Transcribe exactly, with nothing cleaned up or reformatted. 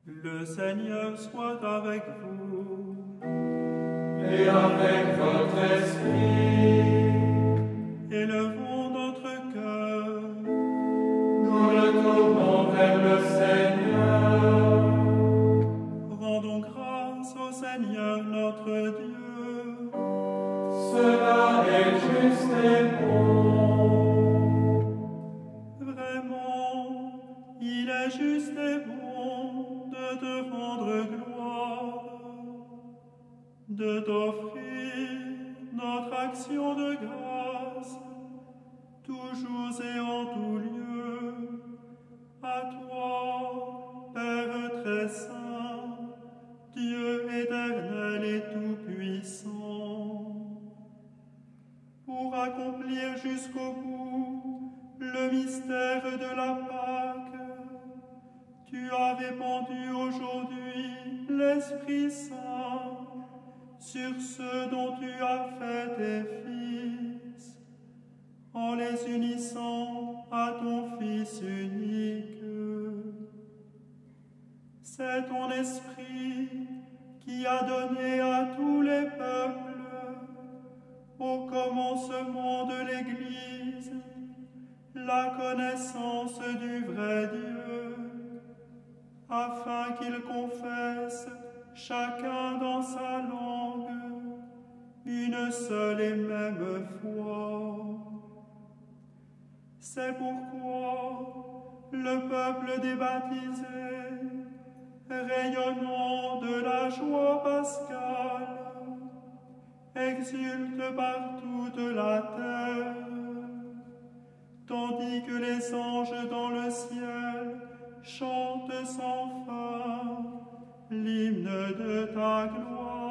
Le Seigneur soit avec vous. Et avec votre esprit. Élevons notre cœur. Nous le tournons vers le Seigneur. Rendons grâce au Seigneur notre Dieu. Cela est juste et bon. Vraiment, il est juste et bon de te rendre gloire, de t'offrir notre action de grâce, toujours et en tout lieu, à toi, Père très saint, Dieu éternel et tout-puissant, pour accomplir jusqu'au bout le mystère de la Pâque. Tu as répandu aujourd'hui l'Esprit Saint sur ceux dont tu as fait tes fils, en les unissant à ton Fils unique. C'est ton Esprit qui a donné à tous les peuples, au commencement de l'Église, la connaissance du vrai Dieu, afin qu'ils confessent chacun dans sa langue une seule et même foi. C'est pourquoi le peuple des baptisés, rayonnant de la joie pascale, exulte par toute la terre, tandis que les anges dans le ciel chantent sans fin l'hymne de ta gloire.